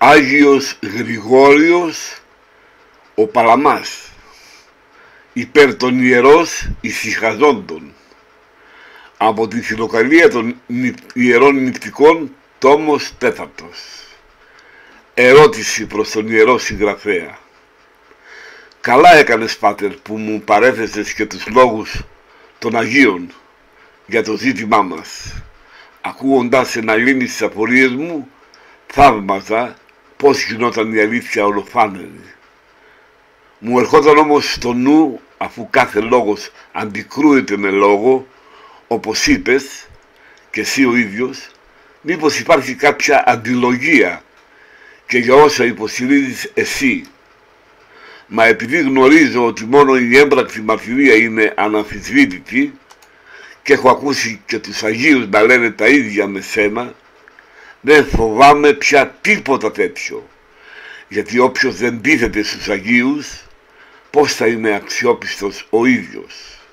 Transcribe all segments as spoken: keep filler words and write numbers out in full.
Άγιος Γρηγόριος ο Παλαμάς, υπέρ των ιερός ησυχαζόντων, από τη Φιλοκαλία των Ιερών Νηπτικών, τόμος τέταρτος. Ερώτηση προς τον ιερό συγγραφέα. Καλά έκανες, Πάτερ, που μου παρέθεσες και τους λόγους των Αγίων για το ζήτημά μας. Ακούγοντας εν αλήνης τις απορίες μου, θαύμαζα πώς γινόταν η αλήθεια ολοφάνερη. Μου ερχόταν όμως στο νου, αφού κάθε λόγος αντικρούεται με λόγο, όπως είπες και εσύ ο ίδιος, μήπως υπάρχει κάποια αντιλογία και για όσα υποστηρίζεις εσύ. Μα επειδή γνωρίζω ότι μόνο η έμπρακτη μαρτυρία είναι αναμφισβήτητη και έχω ακούσει και τους Αγίους να λένε τα ίδια με σένα, δεν φοβάμαι πια τίποτα τέτοιο, γιατί όποιος δεν τίθεται στους Αγίους, πώς θα είναι αξιόπιστος ο ίδιος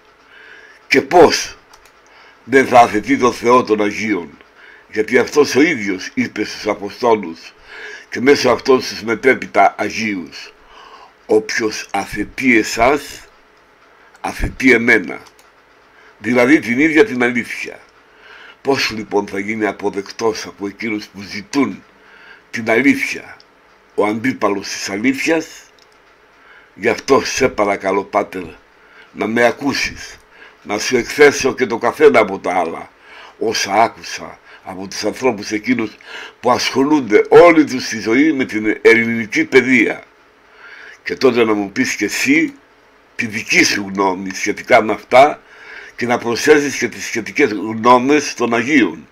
και πώς δεν θα αθετεί το Θεό των Αγίων, γιατί αυτός ο ίδιος είπε στους Αποστόλους και μέσω αυτών στους μετέπειτα Αγίους, όποιος αθετεί εσάς, αθετεί εμένα, δηλαδή την ίδια την αλήθεια. Πώς λοιπόν θα γίνει αποδεκτός από εκείνους που ζητούν την αλήθεια ο αντίπαλος της αλήθειας? Γι' αυτό σε παρακαλώ, Πάτερ, να με ακούσεις, να σου εκθέσω και το καθένα από τα άλλα όσα άκουσα από τους ανθρώπους εκείνους που ασχολούνται όλη τους τη ζωή με την ελληνική παιδεία, και τότε να μου πεις και εσύ τη δική σου γνώμη σχετικά με αυτά και να προσθέσεις και τις σχετικές γνώμες των Αγίων.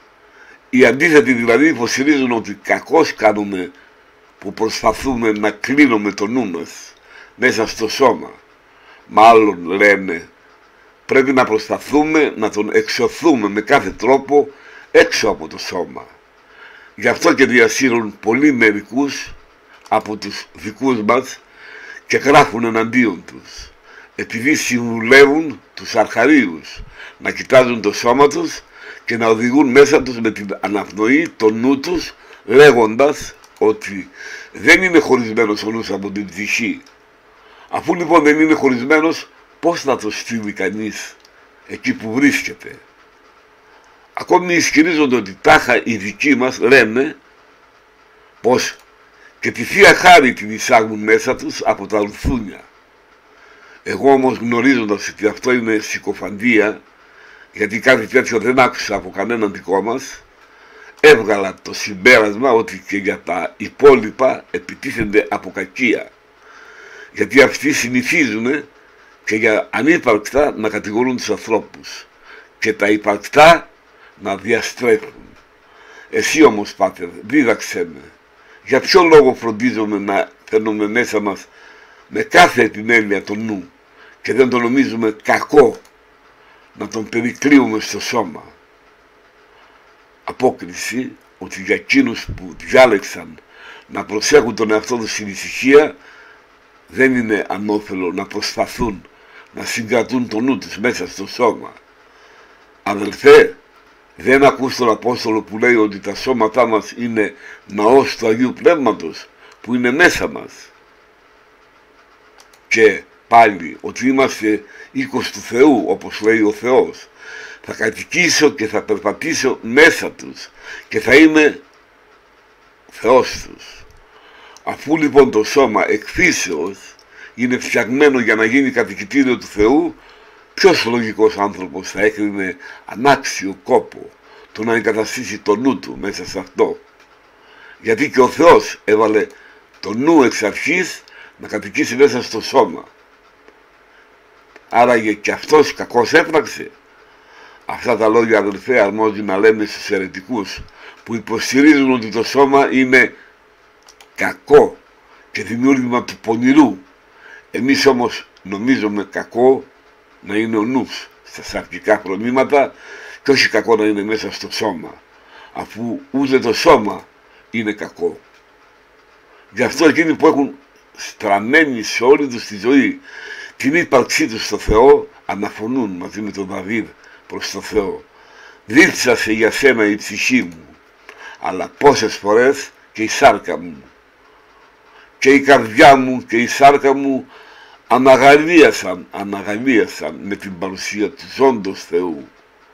Οι αντίθετοι δηλαδή υποστηρίζουν ότι κακώς κάνουμε που προσπαθούμε να κλείνουμε το νου μας μέσα στο σώμα. Μάλλον λένε πρέπει να προσπαθούμε να τον εξωθούμε με κάθε τρόπο έξω από το σώμα. Γι' αυτό και διασύρουν πολλοί μερικούς από τους δικούς μας και γράφουν εναντίον τους, επειδή συμβουλεύουν τους αρχαρίους να κοιτάζουν το σώμα τους και να οδηγούν μέσα τους με την αναπνοή το νου τους, λέγοντας ότι δεν είναι χωρισμένος ο νους από την ψυχή. Αφού λοιπόν δεν είναι χωρισμένος, πώς να το στείλει κανείς εκεί που βρίσκεται? Ακόμη ισχυρίζονται ότι τάχα οι δικοί μας λένε πως και τη Θεία Χάρη την εισάγουν μέσα τους από τα λουθούνια. Εγώ όμως, γνωρίζοντας ότι αυτό είναι συκοφαντία, γιατί κάτι τέτοιο δεν άκουσα από κανέναν δικό μας, έβγαλα το συμπέρασμα ότι και για τα υπόλοιπα επιτίθενται από κακία, γιατί αυτοί συνηθίζουν και για ανύπαρκτα να κατηγορούν τους ανθρώπους και τα υπαρκτά να διαστρέφουν. Εσύ όμως, Πάτερ, δίδαξέ με, για ποιο λόγο φροντίζουμε να φέρνουμε μέσα μας με κάθε επιμέλεια το νου και δεν το νομίζουμε κακό να τον περικλείουμε στο σώμα? Απόκριση ότι για εκείνους που διάλεξαν να προσέχουν τον εαυτό τους στην ησυχία, δεν είναι ανώφελο να προσπαθούν να συγκρατούν το νου τους μέσα στο σώμα. Αδελφέ, δεν ακούς τον Απόστολο που λέει ότι τα σώματά μας είναι ναός του Αγίου Πνεύματος που είναι μέσα μας? Και πάλι ότι είμαστε οίκος του Θεού, όπως λέει ο Θεός. Θα κατοικήσω και θα περπατήσω μέσα τους και θα είμαι Θεός τους. Αφού λοιπόν το σώμα εκ φύσεως είναι φτιαγμένο για να γίνει κατοικητήριο του Θεού, ποιος λογικός άνθρωπος θα έκρινε ανάξιο κόπο το να εγκαταστήσει το νου του μέσα σε αυτό? Γιατί και ο Θεός έβαλε το νου εξ αρχής να κατοικήσει μέσα στο σώμα. Άραγε και αυτός κακώς έπραξε? Αυτά τα λόγια, αδελφέ, αρμόζει να λέμε στους αιρετικούς που υποστηρίζουν ότι το σώμα είναι κακό και δημιούργημα του πονηρού. Εμείς όμως νομίζουμε κακό να είναι ο νους στα σαρκικά φρονήματα και όχι κακό να είναι μέσα στο σώμα, αφού ούτε το σώμα είναι κακό. Γι' αυτό εκείνοι που έχουν στραμμένη σε όλη τους τη ζωή την ύπαρξή τους στο Θεό αναφωνούν μαζί με τον Δαβίδ προς το Θεό: «Δίψασε για σένα η ψυχή μου, αλλά πόσες φορές και η σάρκα μου. Και η καρδιά μου και η σάρκα μου αναγαλίασαν, αναγαλίασαν με την παρουσία του ζώντος Θεού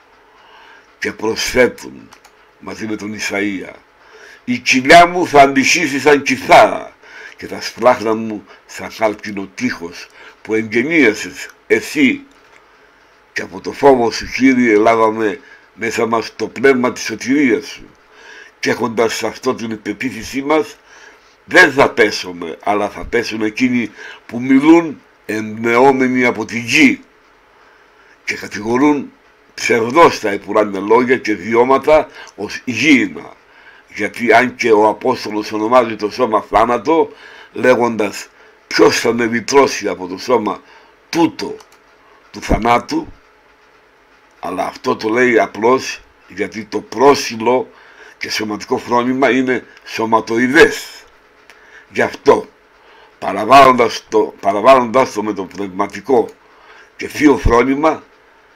και προσθέτουν μαζί με τον Ισαΐα: η κοιλιά μου θα αντισύσει σαν κιθάρα και τα σπλάχνα μου σαν χάλκινο τείχος που εγγενίασες εσύ, και από το φόβο σου, Κύριε, λάβαμε μέσα μας το πνεύμα της σωτηρίας σου, και έχοντας σε αυτό την υπεποίθησή μας δεν θα πέσουμε, αλλά θα πέσουν εκείνοι που μιλούν εμπνεόμενοι από τη γη και κατηγορούν ψευδώς τα επουράνια λόγια και βιώματα ως γήινα. Γιατί αν και ο Απόστολος ονομάζει το σώμα θάνατο, λέγοντας ποιος θα με λυτρώσει από το σώμα τούτο του θανάτου, αλλά αυτό το λέει απλώς γιατί το πρόσιλο και σωματικό φρόνημα είναι σωματοειδές. Γι' αυτό παραβάλλοντας το, παραβάλλοντας το με το πνευματικό και θείο φρόνημα,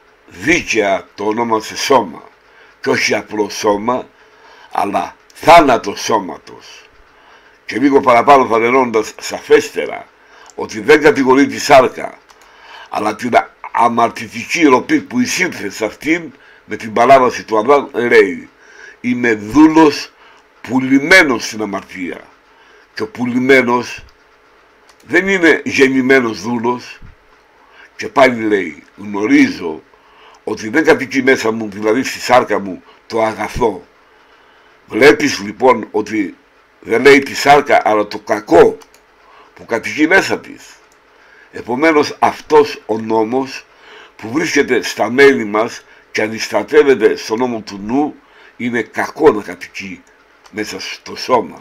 δίκαια το ονόμασε σώμα, και όχι απλό σώμα, αλλά θάνατο σώματος. Και λίγο παραπάνω φανερώνοντας σαφέστερα ότι δεν κατηγορεί τη σάρκα, αλλά την αμαρτητική ροπή που εισήλθε σε αυτήν με την παράβαση του Αδάμ, λέει: είμαι δούλος πουλημένος στην αμαρτία. Και ο πουλημένος δεν είναι γεννημένος δούλος. Και πάλι λέει: γνωρίζω ότι δεν κατοικεί μέσα μου, δηλαδή στη σάρκα μου, το αγαθό. Βλέπεις λοιπόν ότι δεν λέει τη σάρκα, αλλά το κακό που κατοικεί μέσα της. Επομένως αυτός ο νόμος που βρίσκεται στα μέλη μας και αντιστρατεύεται στο νόμο του νου, είναι κακό να κατοικεί μέσα στο σώμα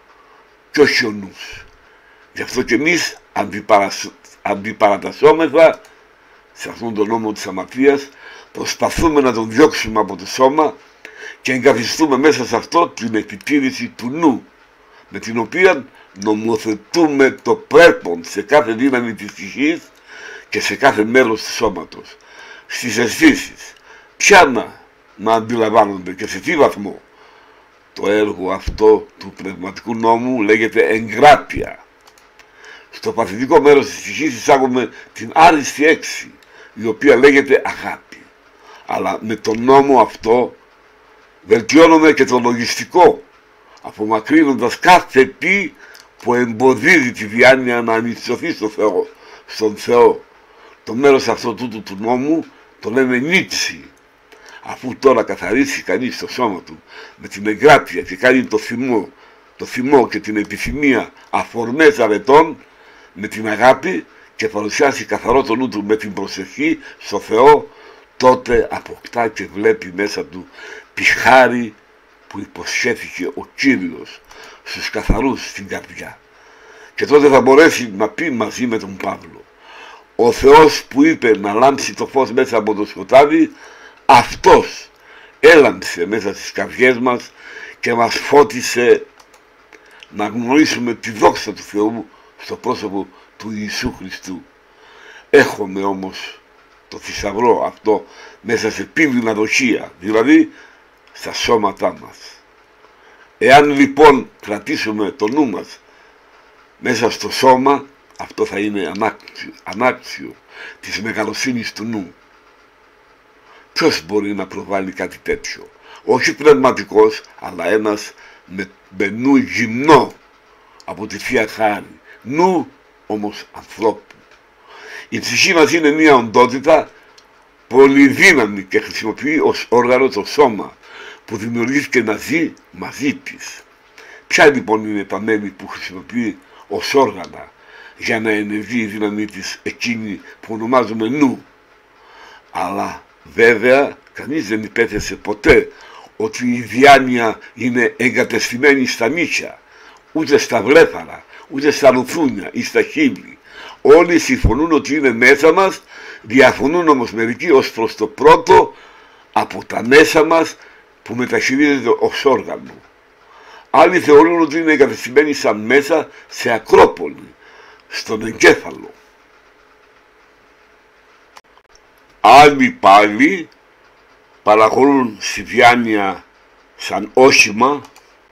και όχι ο νους. Γι' αυτό και εμείς αντιπαρασ... αντιπαρατασσόμεθα σε αυτόν τον νόμο της αμαρτίας, προσπαθούμε να τον διώξουμε από το σώμα και εγκαθιστούμε μέσα σε αυτό την επιτήρηση του νου, με την οποία νομοθετούμε το πρέπον σε κάθε δύναμη της ψυχής και σε κάθε μέλος του σώματος. Στις αισθήσεις, ποια να, να αντιλαμβάνονται και σε τι βαθμό. Το έργο αυτό του πνευματικού νόμου λέγεται εγκράτεια. Στο παθητικό μέρος της ψυχής εισάγουμε την άριστη έξι, η οποία λέγεται αγάπη. Αλλά με τον νόμο αυτό βελτιώνουμε και το λογιστικό, απομακρύνοντας κάθε τι που εμποδίζει τη διάνοια να ανυψωθεί στο Θεό, στον Θεό. Το μέρος αυτό τούτου του νόμου το λέμε νίτσι. Αφού τώρα καθαρίσει κανείς το σώμα του με την εγκράτεια και κάνει το θυμό, το θυμό και την επιθυμία αφορμές αρετών με την αγάπη και παρουσιάσει καθαρό το νου του με την προσευχή στο Θεό, τότε αποκτά και βλέπει μέσα του τη χάρη που υποσχέθηκε ο Κύριος στους καθαρούς στην καρδιά. Και τότε θα μπορέσει να πει μαζί με τον Παύλο: ο Θεός που είπε να λάμψει το φως μέσα από το σκοτάδι, αυτός έλαμψε μέσα στις καρδιές μας και μας φώτισε να γνωρίσουμε τη δόξα του Θεού στο πρόσωπο του Ιησού Χριστού. Έχουμε όμως το θησαυρό αυτό μέσα σε πίνδινα δοχεία, δηλαδή στα σώματά μας. Εάν λοιπόν κρατήσουμε το νου μας μέσα στο σώμα, αυτό θα είναι ανάξιο, ανάξιο της μεγαλοσύνης του νου. Ποιος μπορεί να προβάλλει κάτι τέτοιο? Όχι πνευματικός, αλλά ένας με, με νου γυμνό από τη Θεία Χάρη, νου όμως ανθρώπου. Η ψυχή μας είναι μια οντότητα πολυδύναμη και χρησιμοποιεί ως όργανο το σώμα που δημιουργήθηκε να ζει μαζί της. Ποια λοιπόν είναι τα μέλη που χρησιμοποιεί ως όργανα για να ενεργεί η δύναμή της εκείνη που ονομάζουμε νου? Αλλά βέβαια κανείς δεν υπέθεσε ποτέ ότι η διάνοια είναι εγκατεστημένη στα νύχια, ούτε στα βλέφαρα, ούτε στα λουθούνια ή στα χείλη. Όλοι συμφωνούν ότι είναι μέσα μας, διαφωνούν όμως μερικοί ως προς το πρώτο από τα μέσα μας που μεταχειρίζεται ως όργανο. Άλλοι θεωρούν ότι είναι εγκατεστημένοι σαν μέσα σε ακρόπολη, στον εγκέφαλο. Άλλοι πάλι παραχωρούν στη διάνοια σαν όχημα,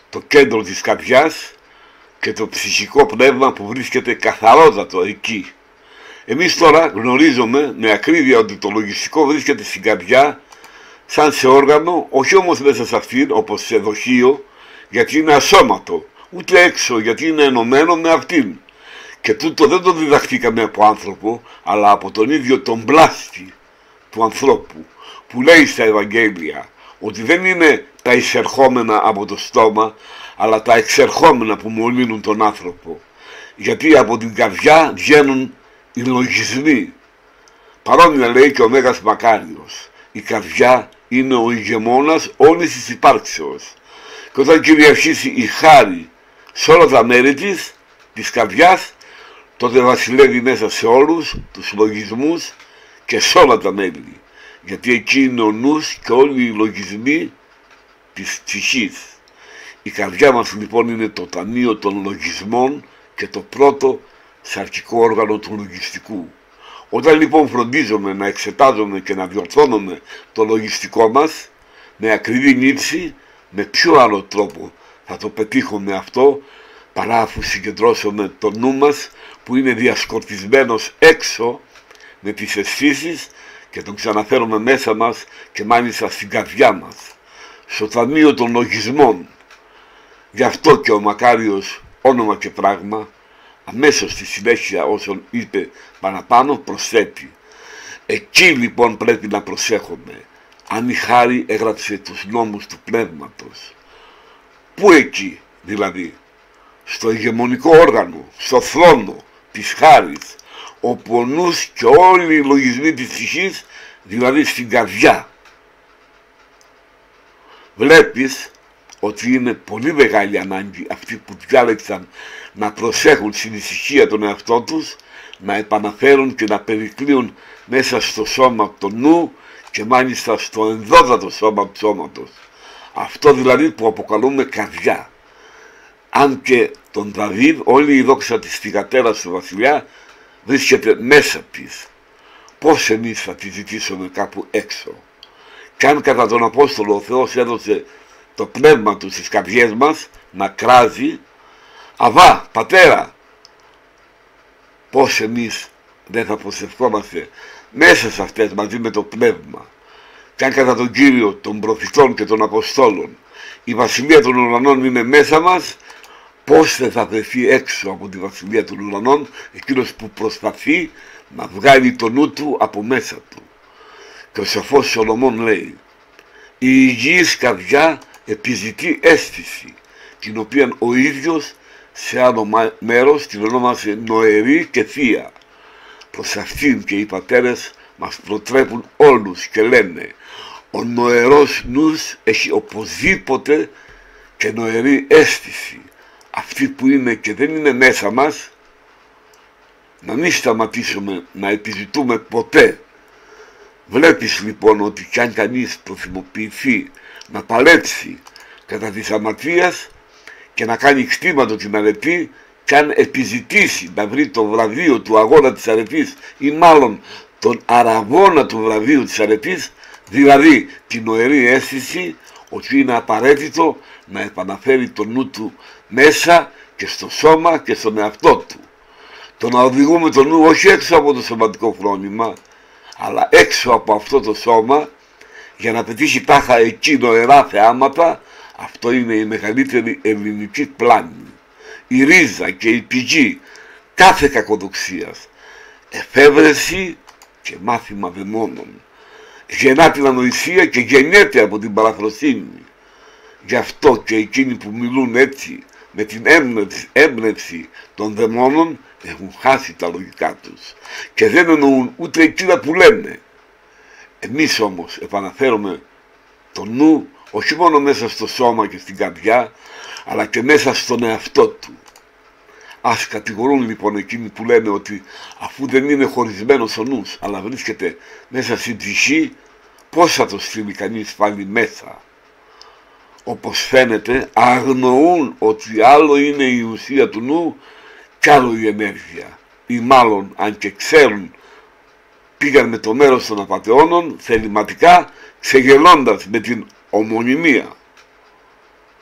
το κέντρο της καρδιάς και το ψυχικό πνεύμα που βρίσκεται καθαρότατο εκεί. Εμείς τώρα γνωρίζουμε με ακρίβεια ότι το λογιστικό βρίσκεται στην καρδιά σαν σε όργανο, όχι όμως μέσα σε αυτήν όπως σε δοχείο, γιατί είναι ασώματο, ούτε έξω γιατί είναι ενωμένο με αυτήν. Και τούτο δεν το διδαχτήκαμε από άνθρωπο, αλλά από τον ίδιο τον πλάστη του ανθρώπου, που λέει στα Ευαγγέλια ότι δεν είναι τα εισερχόμενα από το στόμα, αλλά τα εξερχόμενα που μολύνουν τον άνθρωπο. Γιατί από την καρδιά βγαίνουν οι λογισμοί. Παρόμοια λέει και ο Μέγας Μακάριος. Η καρδιά είναι ο ηγεμόνας όλης της υπάρξεως. Και όταν κυριαρχήσει η χάρη σε όλα τα μέρη της, της καρδιάς, τότε βασιλεύει μέσα σε όλους τους λογισμούς και σε όλα τα μέλη. Γιατί εκεί είναι ο νους και όλοι οι λογισμοί της ψυχής. Η καρδιά μας λοιπόν είναι το ταμείο των λογισμών και το πρώτο σαρκικό όργανο του λογιστικού. Όταν λοιπόν φροντίζουμε να εξετάζουμε και να διορθώνουμε το λογιστικό μας με ακριβή νύψη, με ποιο άλλο τρόπο θα το πετύχουμε αυτό παρά αφού συγκεντρώσουμε το νου μας που είναι διασκορπισμένος έξω με τις αισθήσεις και τον ξαναφέρουμε μέσα μας και μάλιστα στην καρδιά μας, στο ταμείο των λογισμών. Γι' αυτό και ο Μακάριος, όνομα και πράγμα, αμέσως στη συνέχεια όσον είπε παραπάνω προσθέτει: εκεί λοιπόν πρέπει να προσέχουμε, αν η χάρη έγραψε τους νόμους του πνεύματος. Πού εκεί δηλαδή? Στο ηγεμονικό όργανο, στο θρόνο της χάρης, όπου ο νους και όλοι οι λογισμοί της ψυχής, δηλαδή στην καρδιά. Βλέπεις ότι είναι πολύ μεγάλη ανάγκη αυτοί που διάλεξαν να προσέχουν στην ησυχία τον εαυτό τους, να επαναφέρουν και να περικλείουν μέσα στο σώμα το νου και μάλιστα στο ενδόδατο σώμα του σώματος. Αυτό δηλαδή που αποκαλούμε καρδιά. Αν και τον Δαβίδ όλη η δόξα της θυγατέρας του βασιλιά βρίσκεται μέσα της. Πώς εμείς θα τη ζητήσουμε κάπου έξω? Κι αν κατά τον Απόστολο ο Θεός έδωσε το πνεύμα του στις καρδιές μας να κράζει, Αβά, Πατέρα, πώς εμείς δεν θα προσευχόμαστε μέσα σε αυτές μαζί με το πνεύμα? Κι αν κατά τον Κύριο των προφητών και των Αποστόλων η βασιλεία των ουρανών είναι μέσα μας, πώς δεν θα βρεθεί έξω από τη βασιλεία των ουρανών εκείνος που προσπαθεί να βγάλει το νου του από μέσα του? Και ο σοφός Σολομών λέει: η υγιής καρδιά επιζητεί αίσθηση, την οποία ο ίδιος σε άλλο μέρος την ονόμασε νοερή και θεία. Προς αυτήν και οι πατέρες μας προτρέπουν όλους και λένε: ο νοερός νους έχει οπωσδήποτε και νοερή αίσθηση, αυτή που είναι και δεν είναι μέσα μας. Να μην σταματήσουμε να επιζητούμε ποτέ. Βλέπεις λοιπόν ότι κι αν κανείς προθυμοποιηθεί να παλέψει κατά της αμαρτίας και να κάνει κτήματο την αρετή, κι αν επιζητήσει να βρει το βραβείο του αγώνα της αρετής ή μάλλον τον αραβώνα του βραβείου της αρετής, δηλαδή την νοερή αίσθηση, ότι είναι απαραίτητο να επαναφέρει το νου του μέσα και στο σώμα και στον εαυτό του. Το να οδηγούμε το νου όχι έξω από το σωματικό φρόνημα, αλλά έξω από αυτό το σώμα για να πετύχει τάχα εκεί νοερά θεάματα, αυτό είναι η μεγαλύτερη ελληνική πλάνη, η ρίζα και η πηγή κάθε κακοδοξίας, εφεύρεση και μάθημα δαιμόνων. Γεννά την ανοησία και γεννιέται από την παραφροσύνη. Γι' αυτό και εκείνοι που μιλούν έτσι με την έμπνευση, έμπνευση των δαιμόνων έχουν χάσει τα λογικά τους και δεν εννοούν ούτε εκείνα που λένε. Εμείς όμως επαναφέρουμε το νου όχι μόνο μέσα στο σώμα και στην καρδιά, αλλά και μέσα στον εαυτό του. Ας κατηγορούν λοιπόν εκείνοι που λένε ότι αφού δεν είναι χωρισμένος ο νους, αλλά βρίσκεται μέσα στην ψυχή, πώς θα το στείλει κανείς πάλι μέσα? Όπως φαίνεται αγνοούν ότι άλλο είναι η ουσία του νου κι άλλο η ενέργεια, ή μάλλον αν και ξέρουν πήγαν με το μέρος των απατεώνων θεληματικά, ξεγελώντας με την ομονιμία.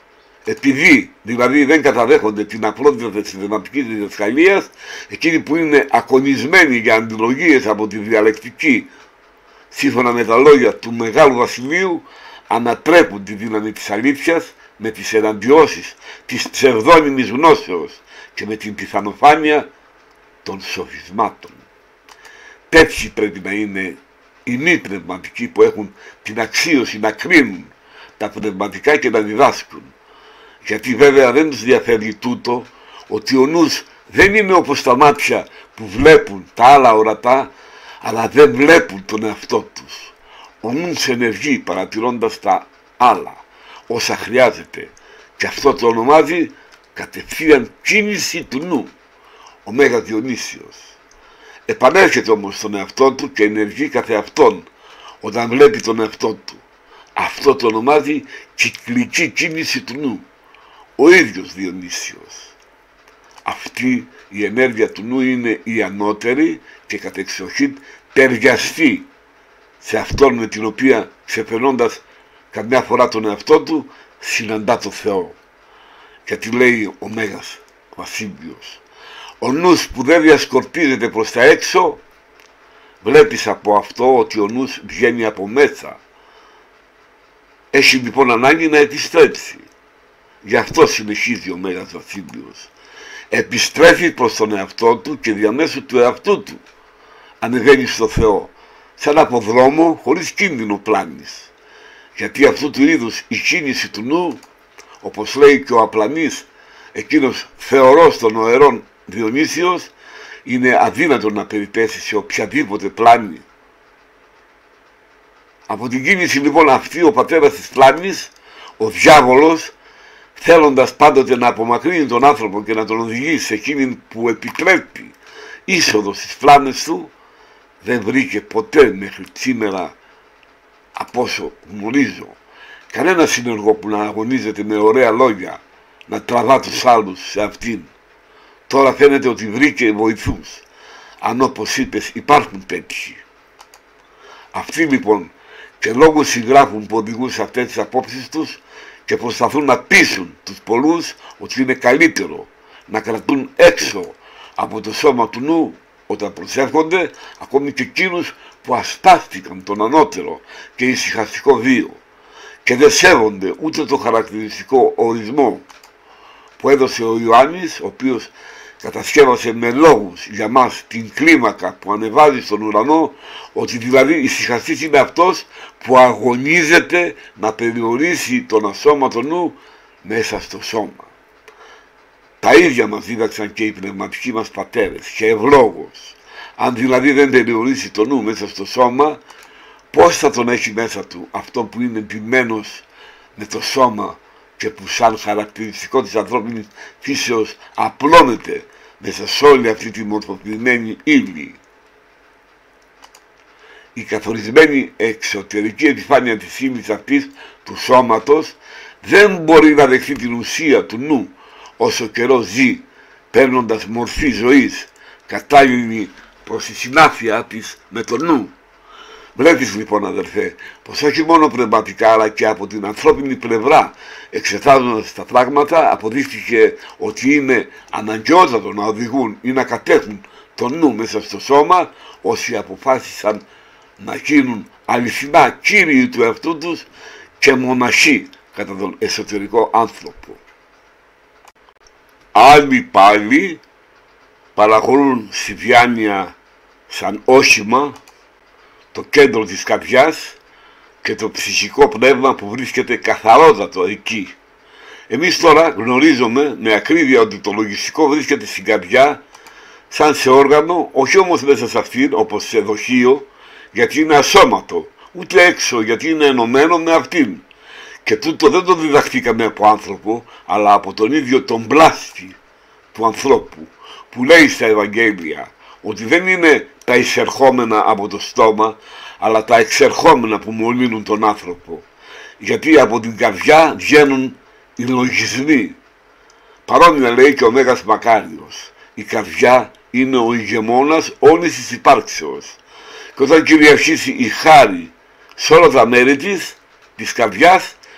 Επειδή δηλαδή δεν καταδέχονται την απλότητα της συναισθηματικής διδασκαλίας, εκείνοι που είναι ακονισμένοι για αντιλογίες από τη διαλεκτική, σύμφωνα με τα λόγια του Μεγάλου Βασιλείου, ανατρέπουν τη δύναμη της αλήθειας με τις εναντιώσεις της ψευδόνυμης γνώσεως και με την πιθανοφάνεια των σοφισμάτων. Τέτοιοι πρέπει να είναι οι μη πνευματικοί που έχουν την αξίωση να κρίνουν τα πνευματικά και να διδάσκουν. Γιατί βέβαια δεν τους διαφέρει τούτο ότι ο νους δεν είναι όπως τα μάτια που βλέπουν τα άλλα ορατά, αλλά δεν βλέπουν τον εαυτό τους. Ο νους ενεργεί παρατηρώντας τα άλλα, όσα χρειάζεται, και αυτό το ονομάζει κατευθείαν κίνηση του νου, ο Μέγας Διονύσιος. Επανέρχεται όμως στον εαυτό του και ενεργεί καθεαυτόν όταν βλέπει τον εαυτό του. Αυτό το ονομάζει κυκλική κίνηση του νου, ο ίδιος Διονύσιος. Αυτή η ενέργεια του νου είναι η ανώτερη και κατ' εξοχήν ταιριαστή σε αυτόν με την οποία, ξεπερνώντας καμιά φορά τον εαυτό του, συναντά το Θεό. Γιατί λέει ο Μέγας Βασίλειος, ο νους που δεν διασκορπίζεται προς τα έξω, βλέπεις από αυτό ότι ο νους βγαίνει από μέσα. Έχει λοιπόν ανάγκη να επιστρέψει. Γι' αυτό συνεχίζει ο Μέγας Βασίλειος. Επιστρέφει προς τον εαυτό του και διαμέσου του εαυτού του ανεβαίνει στο Θεό, σαν από δρόμο χωρίς κίνδυνο πλάνης. Γιατί αυτού του είδους η κίνηση του νου, όπως λέει και ο απλανής, εκείνος θεωρός των οερών Διονύσιος, είναι αδύνατο να περιπέσει σε οποιαδήποτε πλάνη. Από την κίνηση λοιπόν αυτή ο πατέρας της πλάνης, ο διάβολος, θέλοντας πάντοτε να απομακρύνει τον άνθρωπο και να τον οδηγεί σε εκείνη που επιτρέπει είσοδο στις πλάνες του, δεν βρήκε ποτέ μέχρι σήμερα, από όσο γνωρίζω, κανένα συνεργό που να αγωνίζεται με ωραία λόγια να τραβά τους άλλους σε αυτήν. Τώρα φαίνεται ότι βρήκε βοηθούς, αν όπως είπες υπάρχουν τέτοιοι. Αυτοί λοιπόν και λόγω συγγράφουν που οδηγούν σε αυτές τις απόψεις τους και προσπαθούν να πείσουν τους πολλούς ότι είναι καλύτερο να κρατούν έξω από το σώμα του νου όταν προσέρχονται, ακόμη και εκείνους που ασπάστηκαν τον ανώτερο και ησυχαστικό βίο και δεν σέβονται ούτε το χαρακτηριστικό ορισμό που έδωσε ο Ιωάννης, ο οποίος κατασκεύασε με λόγους για μας την κλίμακα που ανεβάζει στον ουρανό, ότι δηλαδή ησυχαστής είναι αυτός που αγωνίζεται να περιορίσει τον ασώματο νου μέσα στο σώμα. Τα ίδια μας δίδαξαν και οι πνευματικοί μας πατέρες και ευλόγως. Αν δηλαδή δεν περιορίσει το νου μέσα στο σώμα, πώς θα τον έχει μέσα του αυτό που είναι εντυμένος με το σώμα και που σαν χαρακτηριστικό της ανθρώπινης φύσεως απλώνεται μέσα σε όλη αυτή τη μορφοποιημένη ύλη. Η καθορισμένη εξωτερική επιφάνεια της ύλης αυτής του σώματος δεν μπορεί να δεχθεί την ουσία του νου όσο καιρό ζει, παίρνοντας μορφή ζωής κατάλληλη προς τη συνάφεια της με το νου. Βλέπεις λοιπόν αδερφέ πως όχι μόνο πνευματικά αλλά και από την ανθρώπινη πλευρά, εξετάζοντας τα πράγματα, αποδείχθηκε ότι είναι αναγκαιότατο να οδηγούν ή να κατέχουν το νου μέσα στο σώμα όσοι αποφάσισαν να γίνουν αληθινά κύριοι του εαυτού τους και μοναχοί κατά τον εσωτερικό άνθρωπο. Άλλοι πάλι παραχωρούν στη διάνοια σαν όχημα το κέντρο της καρδιάς και το ψυχικό πνεύμα που βρίσκεται καθαρότατο εκεί. Εμείς τώρα γνωρίζουμε με ακρίβεια ότι το λογιστικό βρίσκεται στην καρδιά σαν σε όργανο, όχι όμως μέσα σε αυτήν όπως σε δοχείο, γιατί είναι ασώματο, ούτε έξω γιατί είναι ενωμένο με αυτήν. Και τούτο δεν το διδαχτήκαμε από άνθρωπο, αλλά από τον ίδιο τον πλάστη του ανθρώπου, που λέει στα Ευαγγέλια ότι δεν είναι τα εισερχόμενα από το στόμα, αλλά τα εξερχόμενα που μολύνουν τον άνθρωπο. Γιατί από την καρδιά βγαίνουν οι λογισμοί. Παρόμοια λέει και ο Μέγας Μακάριος. Η καρδιά είναι ο ηγεμόνας όλης της υπάρξεως. Και όταν κυριαρχήσει η χάρη σε όλα τα μέρη της, της καρδιάς,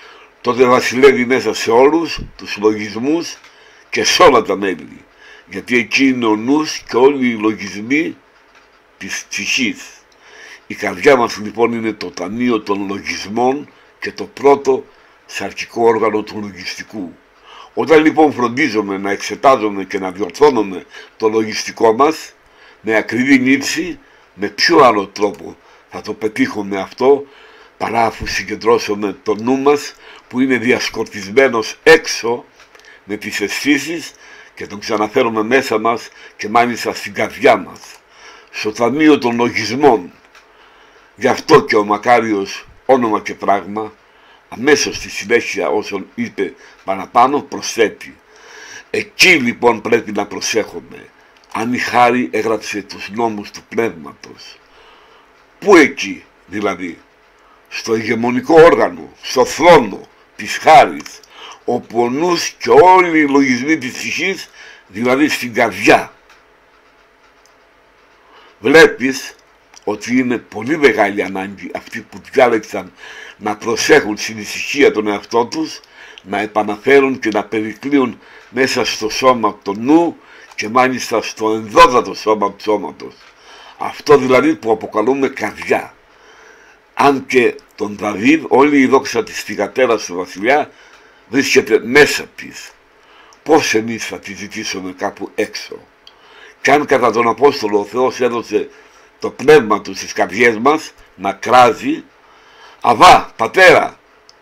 τότε βασιλεύει μέσα σε όλους τους λογισμούς και σε όλα τα μέλη, γιατί εκεί είναι ο νους και όλοι οι λογισμοί της ψυχής. Η καρδιά μας λοιπόν είναι το ταμείο των λογισμών και το πρώτο σαρκικό όργανο του λογιστικού. Όταν λοιπόν φροντίζουμε να εξετάζουμε και να διορθώνουμε το λογιστικό μας με ακριβή νύψη, με ποιο άλλο τρόπο θα το πετύχουμε αυτό παρά αφού συγκεντρώσουμε το νου μας που είναι διασκορπισμένος έξω με τις αισθήσεις και τον ξαναφέρουμε μέσα μας και μάλιστα στην καρδιά μας, στο ταμείο των λογισμών. Γι' αυτό και ο Μακάριος, όνομα και πράγμα, αμέσως στη συνέχεια όσον είπε παραπάνω προσθέτει: εκεί λοιπόν πρέπει να προσέχουμε. Αν η χάρη έγραψε τους νόμους του πνεύματος. Πού εκεί δηλαδή? Στο ηγεμονικό όργανο, στο θρόνο της χάρης, όπου ο νους και όλοι οι λογισμοί της ψυχής, δηλαδή στην καρδιά. Βλέπεις ότι είναι πολύ μεγάλη ανάγκη αυτοί που διάλεξαν να προσέχουν στην ησυχία τον εαυτό τους, να επαναφέρουν και να περικλείουν μέσα στο σώμα το νου και μάλιστα στο ενδόδατο σώμα του σώματος. Αυτό δηλαδή που αποκαλούμε καρδιά. Αν και τον Δαβίδ όλη η δόξα της θυγατέρας του βασιλιά βρίσκεται μέσα της. Πώς εμείς θα τη ζητήσουμε κάπου έξω? Κι αν κατά τον Απόστολο ο Θεός έδωσε το πνεύμα του στις καρδιές μας να κράζει, Αβά, Πατέρα,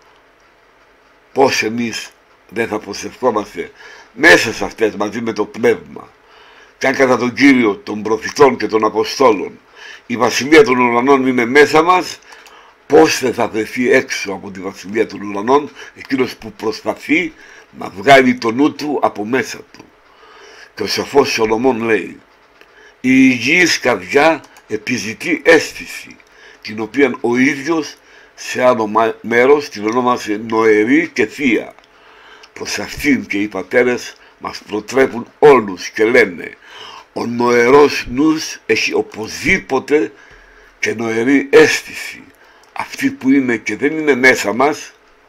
πώς εμείς δεν θα προσευχόμαστε μέσα σε αυτές μαζί με το πνεύμα? Κι αν κατά τον Κύριο των προφητών και των Αποστόλων η βασιλεία των ουρανών είναι μέσα μας, πώς δεν θα βρεθεί έξω από τη βασιλεία των ουρανών εκείνος που προσπαθεί να βγάλει το νου του από μέσα του? Και ο σοφός Σολομών λέει: η υγιής καρδιά επιζητεί αίσθηση, την οποία ο ίδιος σε άλλο μέρος την ονόμασε νοερή και θεία. Προς αυτήν και οι πατέρες μας προτρέπουν όλους και λένε: ο νοερός νους έχει οπωσδήποτε και νοερή αίσθηση, αυτή που είναι και δεν είναι μέσα μας.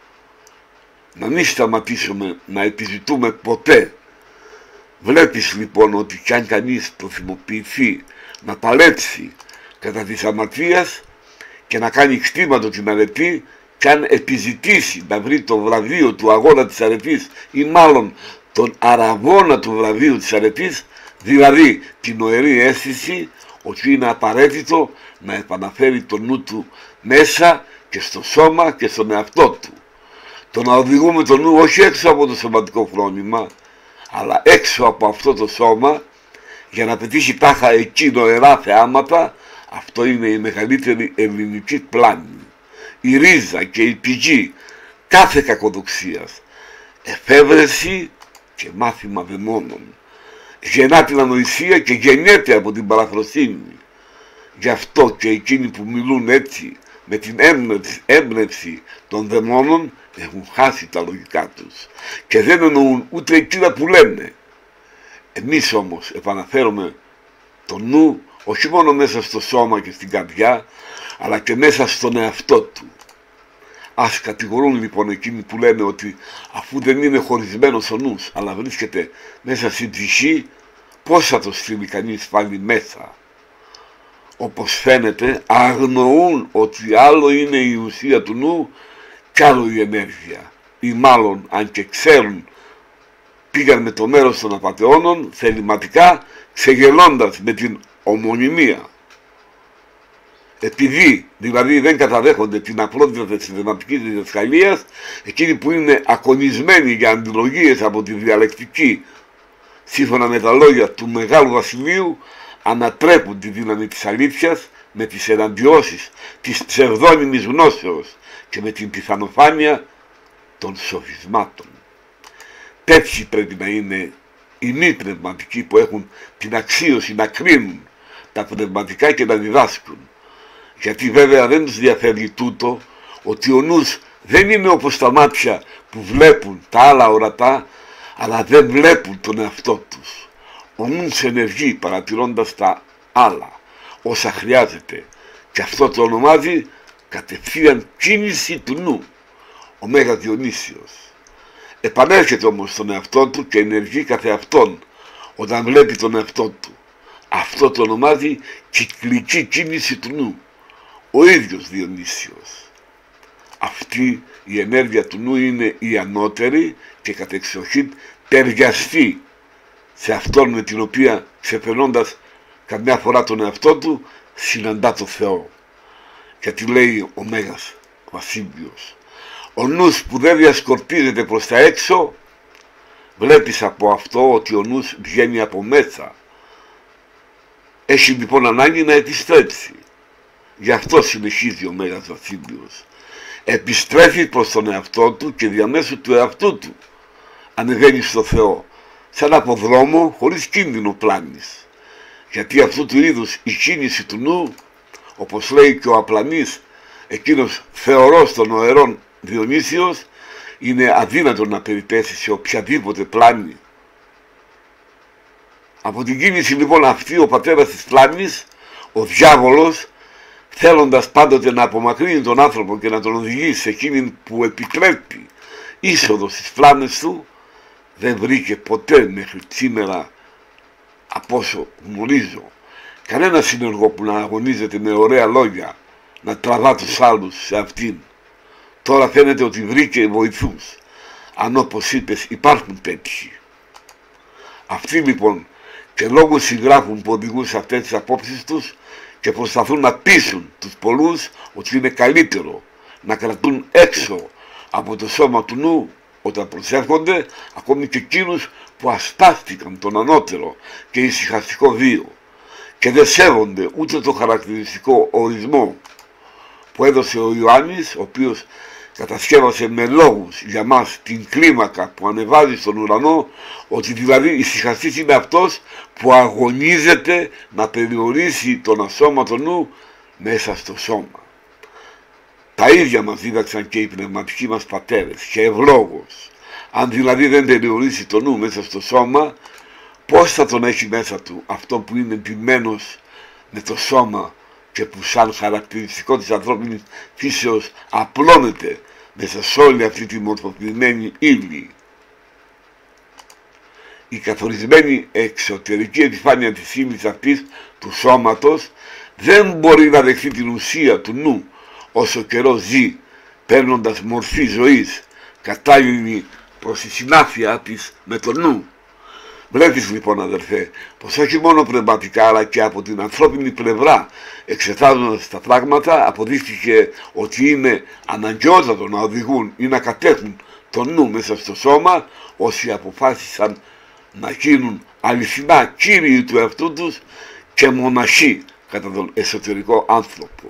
Να μην σταματήσουμε να επιζητούμε ποτέ. Βλέπεις λοιπόν ότι κι αν κανείς προθυμοποιηθεί να παλέψει κατά της αμαρτίας και να κάνει κτήματο την αρετή, κι αν επιζητήσει να βρει το βραβείο του αγώνα της αρετής ή μάλλον τον αραβώνα του βραβείου της αρετής, δηλαδή την νοερή αίσθηση, ότι είναι απαραίτητο να επαναφέρει το νου του μέσα και στο σώμα και στον εαυτό του. Το να οδηγούμε το νου όχι έξω από το σωματικό φρόνημα, αλλά έξω από αυτό το σώμα για να πετύχει τάχα εκεί νοερά θεάματα, αυτό είναι η μεγαλύτερη ελληνική πλάνη, η ρίζα και η πηγή κάθε κακοδοξίας, εφεύρεση και μάθημα δαιμόνων. Γεννά την ανοησία και γεννιέται από την παραφροσύνη. Γι' αυτό και εκείνοι που μιλούν έτσι με την έμπνευση, έμπνευση των δαιμόνων έχουν χάσει τα λογικά τους και δεν εννοούν ούτε εκείνα που λένε. Εμείς όμως επαναφέρουμε το νου όχι μόνο μέσα στο σώμα και στην καρδιά, αλλά και μέσα στον εαυτό του. Ας κατηγορούν λοιπόν εκείνοι που λένε ότι αφού δεν είναι χωρισμένος ο νους αλλά βρίσκεται μέσα στην ψυχή, πώς θα το στείλει κανείς πάλι μέσα? Όπως φαίνεται αγνοούν ότι άλλο είναι η ουσία του νου κι άλλο η ενέργεια, ή μάλλον αν και ξέρουν πήγαν με το μέρος των απατεώνων θεληματικά, ξεγελώντας με την ομονιμία. Επειδή δηλαδή δεν καταδέχονται την απλότητα της συνδεματικής διδασκαλίας, εκείνοι που είναι ακονισμένοι για αντιλογίες από τη διαλεκτική, σύμφωνα με τα λόγια του Μεγάλου Βασιλείου, ανατρέπουν τη δύναμη της αλήθειας με τις εναντιώσεις της ψευδόνυμης γνώσεως και με την πιθανοφάνεια των σοφισμάτων. Τέτοιοι πρέπει να είναι οι μη πνευματικοί που έχουν την αξίωση να κρίνουν τα πνευματικά και να διδάσκουν. Γιατί βέβαια δεν τους διαφεύγει τούτο ότι ο νους δεν είναι όπως τα μάτια που βλέπουν τα άλλα ορατά, αλλά δεν βλέπουν τον εαυτό τους. Ο νους ενεργεί παρατηρώντας τα άλλα, όσα χρειάζεται, και αυτό το ονομάζει κατευθείαν κίνηση του νου. ο Μέγας Διονύσιος. Επανέρχεται όμως στον εαυτό του και ενεργεί καθ' εαυτόν όταν βλέπει τον εαυτό του. Αυτό το ονομάζει κυκλική κίνηση του νου. Ο ίδιος Διονύσιος. Αυτή η ενέργεια του νου είναι η ανώτερη και κατεξοχήν ταιριαστή σε αυτόν με την οποία, ξεπερνώντας καμιά φορά τον εαυτό του, συναντά το Θεό. Γιατί λέει ο Μέγας Βασίλειος, ο νους που δεν διασκορπίζεται προς τα έξω, βλέπεις από αυτό ότι ο νους βγαίνει από μέσα. Έχει λοιπόν ανάγκη να επιστρέψει. Γι' αυτό συνεχίζει ο Μέγας Βασίλειος. Επιστρέφει προς τον εαυτό του και διαμέσου του εαυτού του ανεβαίνει στο Θεό. Σαν από δρόμο χωρίς κίνδυνο πλάνης. Γιατί αυτού του είδους η κίνηση του νου, όπως λέει και ο απλανής, εκείνος θεωρός των οερών Διονύσιος, είναι αδύνατο να περιπέσει σε οποιαδήποτε πλάνη. Από την κίνηση λοιπόν αυτή ο πατέρας της πλάνης, ο διάβολος, θέλοντας πάντοτε να απομακρύνει τον άνθρωπο και να τον οδηγήσει σε εκείνη που επιτρέπει είσοδο στις πλάνες του, δεν βρήκε ποτέ μέχρι σήμερα, από όσο γνωρίζω, κανένα συνεργό που να αγωνίζεται με ωραία λόγια να τραβά τους άλλους σε αυτήν. Τώρα φαίνεται ότι βρήκε βοηθούς, αν όπως είπες υπάρχουν τέτοιοι. Αυτοί λοιπόν και λόγω συγγράφουν που οδηγούν σε αυτές τις απόψεις τους και προσπαθούν να πείσουν τους πολλούς ότι είναι καλύτερο να κρατούν έξω από το σώμα του νου όταν προσέρχονται, ακόμη και εκείνους που ασπάστηκαν τον ανώτερο και ησυχαστικό βίο και δεν σέβονται ούτε το χαρακτηριστικό ορισμό που έδωσε ο Ιωάννης, ο οποίος κατασκεύασε με λόγους για μας την κλίμακα που ανεβάζει στον ουρανό, ότι δηλαδή ησυχαστής είναι αυτός που αγωνίζεται να περιορίσει τον ασώματο νου μέσα στο σώμα. Τα ίδια μας δίδαξαν και οι πνευματικοί μας πατέρες και ευλόγως. Αν δηλαδή δεν περιορίσει το νου μέσα στο σώμα, πώς θα τον έχει μέσα του αυτό που είναι ντυμένος με το σώμα και που σαν χαρακτηριστικό της ανθρώπινης φύσεως απλώνεται μέσα σε όλη αυτή τη μορφοποιημένη ύλη. Η καθορισμένη εξωτερική επιφάνεια της ύλης αυτής του σώματος δεν μπορεί να δεχθεί την ουσία του νου όσο καιρό ζει, παίρνοντας μορφή ζωής κατάλληλη προς τη συνάφεια της με το νου. Βλέπεις λοιπόν αδερφέ πως όχι μόνο πνευματικά αλλά και από την ανθρώπινη πλευρά, εξετάζοντας τα πράγματα, αποδείχθηκε ότι είναι αναγκαιότατο να οδηγούν ή να κατέχουν το νου μέσα στο σώμα όσοι αποφάσισαν να γίνουν αληθινά κύριοι του εαυτού τους και μοναχοί κατά τον εσωτερικό άνθρωπο.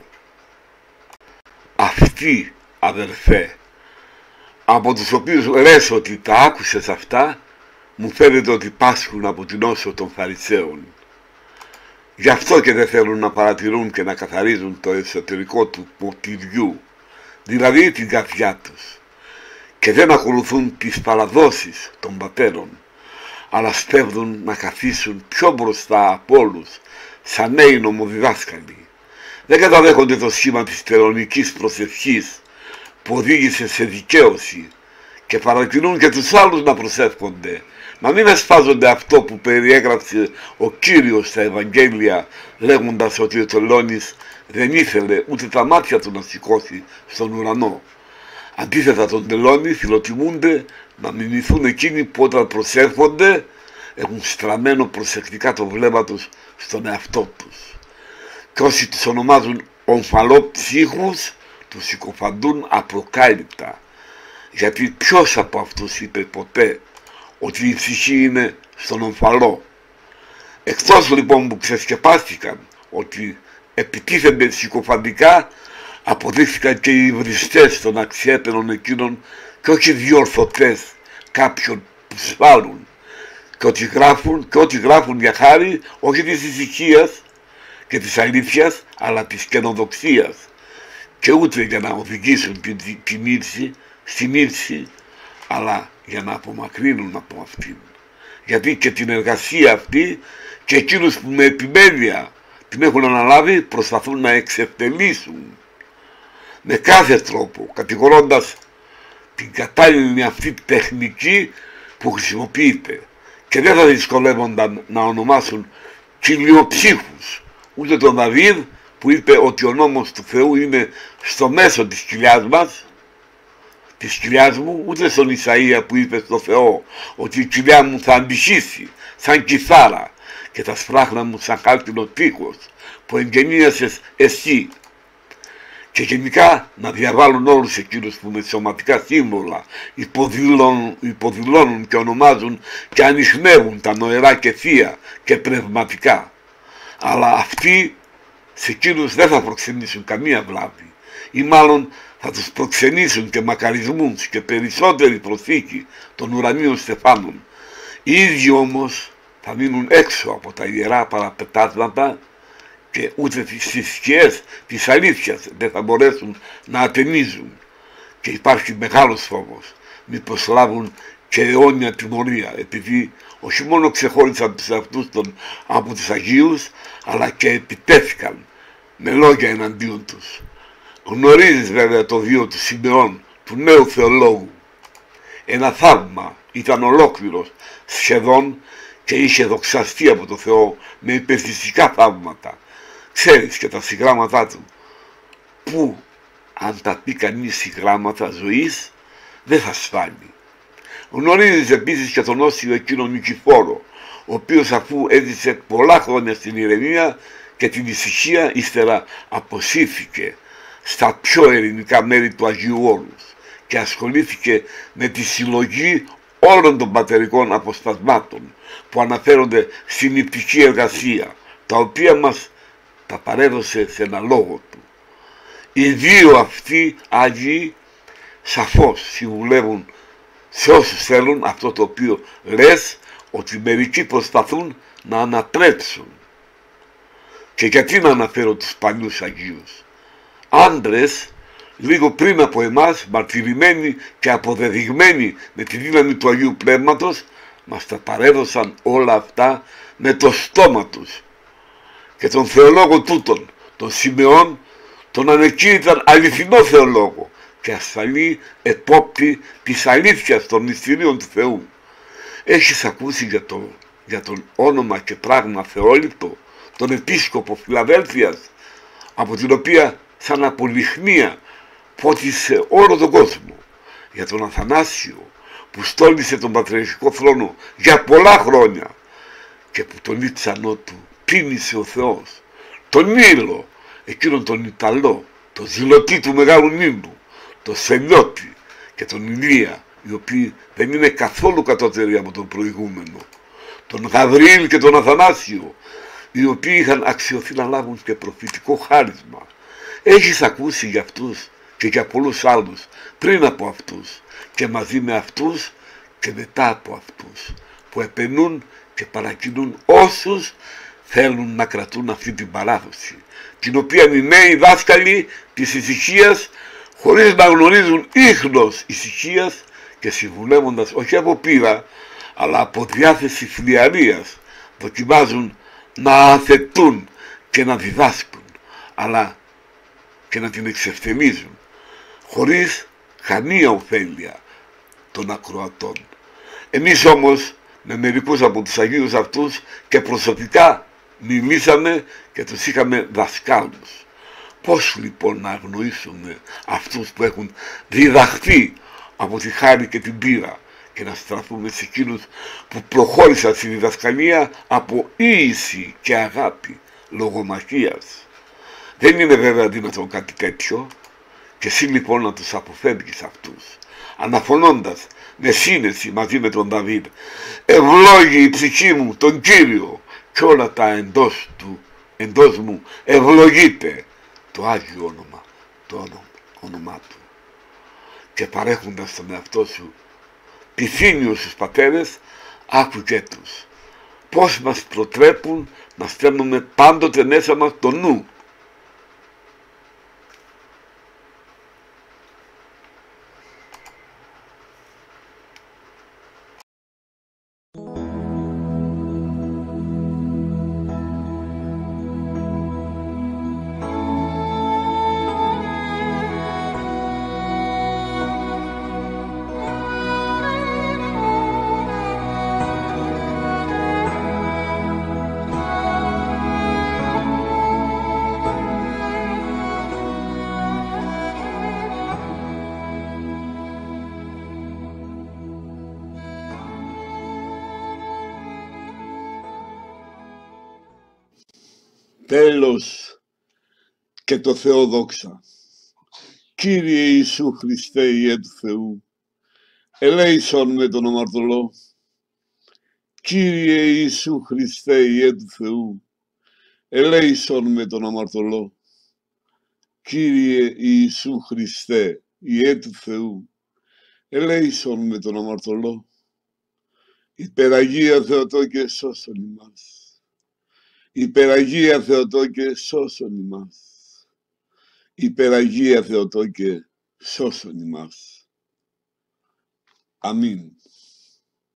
Αυτοί αδερφέ, από τους οποίους λες ότι τα άκουσες αυτά, μου φαίνεται ότι πάσχουν από την όσο των Φαρισαίων. Γι' αυτό και δεν θέλουν να παρατηρούν και να καθαρίζουν το εσωτερικό του ποτηριού, δηλαδή την καρδιά τους, και δεν ακολουθούν τις παραδόσεις των πατέρων, αλλά σπέβδουν να καθίσουν πιο μπροστά από όλους, σαν νέοι νομοδιδάσκαλοι. Δεν καταδέχονται το σχήμα της τελωνικής προσευχής που οδήγησε σε δικαίωση και παρατηρούν και τους άλλους να προσεύχονται, να μην εσφάζονται αυτό που περιέγραψε ο Κύριος στα Ευαγγέλια, λέγοντας ότι ο τελώνης δεν ήθελε ούτε τα μάτια του να σηκώσει στον ουρανό. Αντίθετα τον τελώνη φιλοτιμούνται να μιμηθούν εκείνοι που όταν προσέρχονται έχουν στραμμένο προσεκτικά το βλέμμα τους στον εαυτό τους. Και όσοι τους ονομάζουν ομφαλόψύχους τους συκοφαντούν απροκάλυπτα, γιατί ποιος από αυτούς είπε ποτέ ότι η ψυχή είναι στον ομφαλό? Εκτός λοιπόν που ξεσκεπάστηκαν ότι επιτίθενται συκοφαντικά, αποδείχθηκαν και οι υβριστές των αξιέπαινων εκείνων και όχι διορθωτές κάποιων που σφάλουν, και ότι γράφουν, και ότι γράφουν για χάρη όχι της ησυχίας και της αλήθειας αλλά της καινοδοξίας, και ούτε για να οδηγήσουν την, την ήρση, στην ήρση, αλλά για να απομακρύνουν από αυτήν. Γιατί και την εργασία αυτή και εκείνους που με επιμέλεια την έχουν αναλάβει προσπαθούν να εξευτελίσουν με κάθε τρόπο, κατηγορώντας την κατάλληλη αυτή τεχνική που χρησιμοποιείται και δεν θα δυσκολεύονταν να ονομάσουν κοιλιοψύχους ούτε τον Δαβίδ που είπε ότι ο νόμος του Θεού είναι στο μέσο της κοιλιάς μας, της κοιλιάς μου, ούτε στον Ισαΐα που είπε στο Θεό ότι η κοιλιά μου θα αντισύσει σαν κιθάρα και τα σπλάχνα μου σαν χάλκινο τείχος που εγγενίασες εσύ. Και γενικά να διαβάλουν όλους εκείνους που με σωματικά σύμβολα υποδηλώνουν, υποδηλώνουν και ονομάζουν και ανιχνεύουν τα νοερά και θεία και πνευματικά. Αλλά αυτοί σε εκείνους δεν θα προξενήσουν καμία βλάβη ή μάλλον θα τους προξενήσουν και μακαρισμούς και περισσότερη προσθήκη των ουρανίων στεφάνων. Οι ίδιοι όμως θα μείνουν έξω από τα ιερά παραπετάσματα και ούτε τις σκιές της αλήθειας δεν θα μπορέσουν να ατενίζουν και υπάρχει μεγάλος φόβος μήπως λάβουν και αιώνια τιμωρία επειδή όχι μόνο ξεχώρισαν τους αυτούς των από τους Αγίους αλλά και επιτέθηκαν με λόγια εναντίον τους. Γνωρίζεις βέβαια το βίο του Σιμεών, του νέου θεολόγου. Ένα θαύμα, ήταν ολόκληρος σχεδόν και είχε δοξαστεί από το Θεό με υπερθυστικά θαύματα. Ξέρεις και τα συγγράμματά του, που αν τα πει κανείς συγγράμματα ζωής δεν θα σφάλει. Γνωρίζεις επίσης και τον όσιο εκείνο Νικηφόρο, ο οποίος αφού έζησε πολλά χρόνια στην ηρεμία και την ησυχία ύστερα αποσύρθηκε στα πιο ελληνικά μέρη του Αγίου Όρους και ασχολήθηκε με τη συλλογή όλων των πατερικών αποστασμάτων που αναφέρονται στην υπτική εργασία, τα οποία μας τα παρέδωσε σε ένα λόγο του. Οι δύο αυτοί Άγιοι σαφώς συμβουλεύουν σε όσους θέλουν αυτό το οποίο λες ότι μερικοί προσπαθούν να ανατρέψουν. Και γιατί να αναφέρω τους παλιούς Αγίους? Άντρες λίγο πριν από εμάς, μαρτυρημένοι και αποδεδειγμένοι με τη δύναμη του Αγίου Πνεύματος, μας τα παρέδωσαν όλα αυτά με το στόμα τους. Και τον θεολόγο τούτον, τον Σιμεών, τον ανεκήρυταν αληθινό θεολόγο και ασφαλή επόπτη της αλήθειας των μυστηρίων του Θεού. Έχεις ακούσει για, το, για τον όνομα και πράγμα Θεόληπτο, τον επίσκοπο Φιλαδέλφειας, από την οποία σαν απολιχνία φώτισε όλο τον κόσμο, για τον Αθανάσιο που στόλισε τον πατριαρχικό θρόνο για πολλά χρόνια και που τον ίτσανό του πίνησε ο Θεός, τον Ήλο, εκείνον τον Ιταλό, τον ζηλωτή του Μεγάλου Νείλου, τον Σελιώτη και τον Ηλία, οι οποίοι δεν είναι καθόλου κατώτεροι από τον προηγούμενο, τον Γαβριήλ και τον Αθανάσιο, οι οποίοι είχαν αξιωθεί να λάβουν και προφητικό χάρισμα. Έχεις ακούσει για αυτούς και για πολλούς άλλους πριν από αυτούς και μαζί με αυτούς και μετά από αυτούς που επενούν και παρακινούν όσους θέλουν να κρατούν αυτή την παράδοση, την οποία οι νέοι δάσκαλοι της ησυχίας, χωρίς να γνωρίζουν ίχνος ησυχίας και συμβουλεύοντας όχι από πείρα αλλά από διάθεση φλιαρίας, δοκιμάζουν να αθετούν και να διδάσκουν, αλλά και να την εξευτελίζουν, χωρίς καμία ωφέλεια των ακροατών. Εμείς όμως με μερικούς από τους Αγίους αυτούς και προσωπικά μιλήσαμε και τους είχαμε δασκάλους. Πώς λοιπόν να αγνοήσουμε αυτούς που έχουν διδαχθεί από τη χάρη και την πείρα και να στραφούμε σε εκείνους που προχώρησαν στη διδασκαλία από ίηση και αγάπη λογομαχίας? Δεν είναι βέβαια δυνατόν κάτι τέτοιο και εσύ λοιπόν να τους αποφεύγεις αυτούς, αναφωνώντας με σύνεση μαζί με τον Δαβίδ, ευλόγη η ψυχή μου τον Κύριο και όλα τα εντός του, εντός μου ευλογείται το Άγιο όνομα, το όνομα, όνομά του. Και παρέχοντας τον εαυτό σου πυθύνιους στους πατέρες, άκουγέ τους πώς μας προτρέπουν να στέλνουμε πάντοτε μέσα μας το νου. Τέλος και το Θεό δόξα. Κύριε Ιησού Χριστέ, Υιέ του Θεού, ελέησον με τον αμαρτωλό. Κύριε Ιησού Χριστέ, Υιέ του Θεού, ελέησον με τον αμαρτωλό. Κύριε Ιησού Χριστέ, Υιέ του Θεού, ελέησον με τον αμαρτωλό. Υπεραγία Θεοτόκε, σώσον ημάς. Υπεραγία Θεοτόκε, σώσον ημάς. Υπεραγία Θεοτόκε, σώσον ημάς. Αμήν.